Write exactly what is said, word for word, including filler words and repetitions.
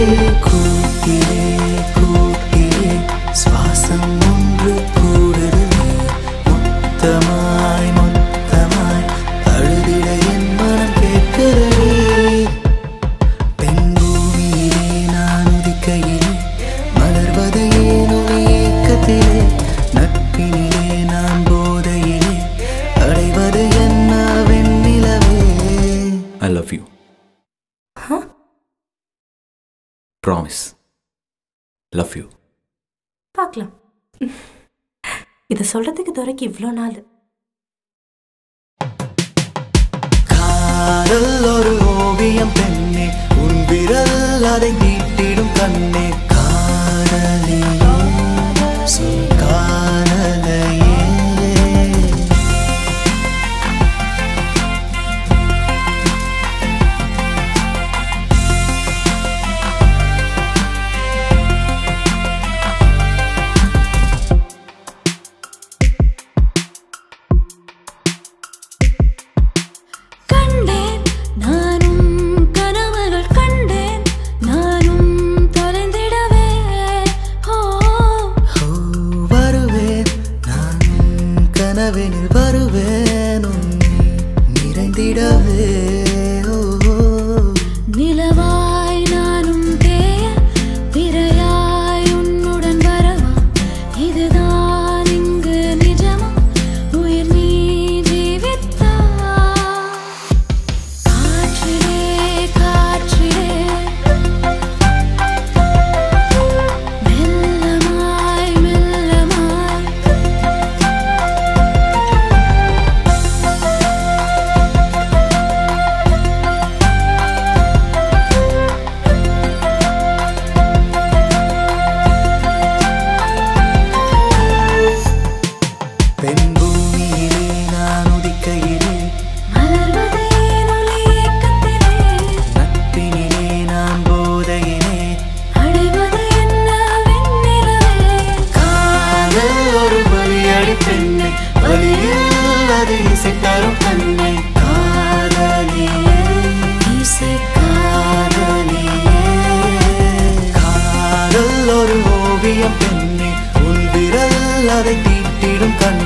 கூட்டிலே கூட்டிலே சுவாசம் ஒன்று கூடுதலே மொத்தமாய் மொத்தமாய் அழுதிட என் மனம் கேட்கிறதே பெண் பூமியிலே நான் உதிக்கையிலே மலர்வது ஏனோ ஏக்கத்திலே நட்பினிலே நான் போதையிலே அடைவது என்ன வெண்ணிலவே I love you. Huh? Promise. Love you. பார்க்கலாம். இத சொல்றதுக்கு துரைக்கு இவ்ளோ நாள். காதல் ஒரு ஓவியம் பெண்ணே உன் விரல் அதை தீட்டிடும் கண்ணே காதலியே சொல் காதலையே கனவினில் வருவேன் உன்னை நிறைந்திடவே நிலவாய் நானும் தேய திரையாய் உன்னுடன் வரவா இதுதான் இங்கு நிஜமா உயிர் நீ ஜீவித்தா காற்றிலே காற்றிலே மெல்லமாய் மெல்லமாய் பெண் பூமியிலே நான் உதிக்கையிலே மலர்வது ஏனோ ஏக்கத்திலே நட்பினிலே நான் போதையிலே அடைவது என்ன வெண்ணிலவே காதல் ஒரு பலியடி பெண்ணை வலியில் அது இசை தரும் கண்ணை காதலியே இசை காதலியே காதல் ஒரு ஓவியம் பெண்ணே உன் விரல் அதை தீட்டிடும் கண்ணை